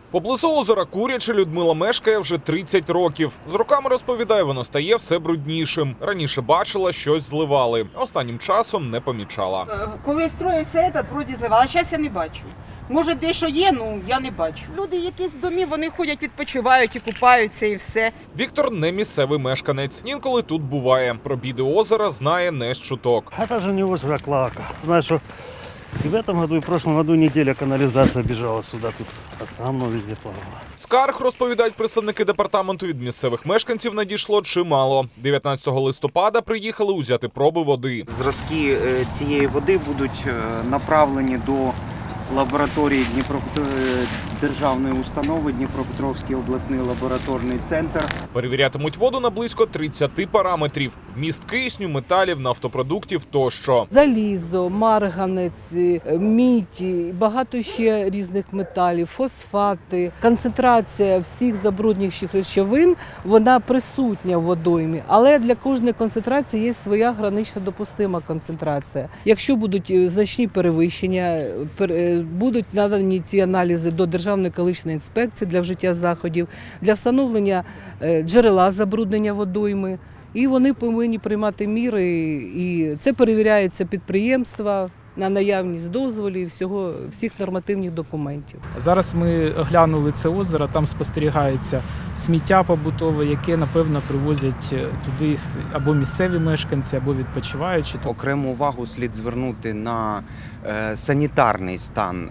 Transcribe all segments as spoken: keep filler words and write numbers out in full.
Поблизу озера Куряче Людмила мешкає вже тридцять років. З роками, розповідає, воно стає все бруднішим. Раніше бачила, щось зливали. Останнім часом не помічала. Коли строївся этот, вроді зливали, а зараз я не бачу. Може, дещо є, ну я не бачу. Люди якісь в домі, вони ходять, відпочивають і купаються, і все. Віктор не місцевий мешканець. Інколи тут буває. Про біди озера знає не з чуток. Это же не озеро Клака. Знаешь, что и в этом году, и в прошлом году неделя канализация бежала сюда, тут говно везде плавало. Скарг, розповідають представники департаменту, від місцевих мешканців надійшло чимало. дев'ятнадцятого листопада приїхали узяти проби води. Зразки цієї води будуть направлені до лабораторії Дніпропетровської державної установи Дніпропетровський обласний лабораторний центр. Перевірятимуть воду на близько тридцяти параметрів. Вміст кисню, металів, нафтопродуктів тощо. Залізо, марганець, мідь, багато ще різних металів, фосфати. Концентрація всіх забруднюючих речовин, вона присутня в водоймі. Але для кожної концентрації є своя гранично допустима концентрація. Якщо будуть значні перевищення, будуть надані ці аналізи до Державної екологічної інспекції для вжиття заходів, для встановлення джерела забруднення водойми. І вони повинні приймати міри, і це перевіряється підприємства на наявність дозволів, всього, всіх нормативних документів. Зараз ми оглянули це озеро, там спостерігається сміття побутове, яке, напевно, привозять туди або місцеві мешканці, або відпочиваючі. Окрему увагу слід звернути на санітарний стан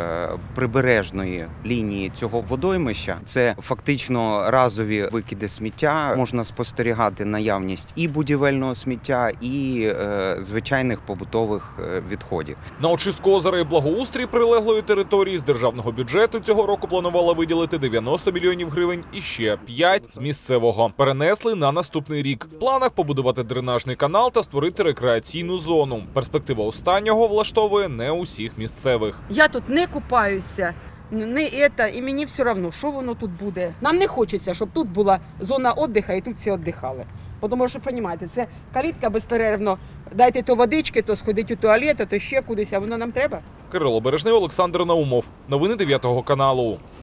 прибережної лінії цього водоймища. Це фактично разові викиди сміття. Можна спостерігати наявність і будівельного сміття, і звичайних побутових відходів. На очистку озера і благоустрій прилеглої території з державного бюджету цього року планувала виділити дев'яносто мільйонів гривень і ще п'ять з місцевого. Перенесли на наступний рік. В планах побудувати дренажний канал та створити рекреаційну зону. Перспектива останнього влаштовує не усіх місцевих. Я тут не купаюся, не це, і мені все одно, що воно тут буде. Нам не хочеться, щоб тут була зона відпочинку і тут всі відпочивали. Тому що, розумієте, це калітка безперервно. Дайте то водички, то сходить у туалет, то ще кудись, а воно нам треба. Кирило Бережний, Олександр Наумов. Новини дев'ятого каналу.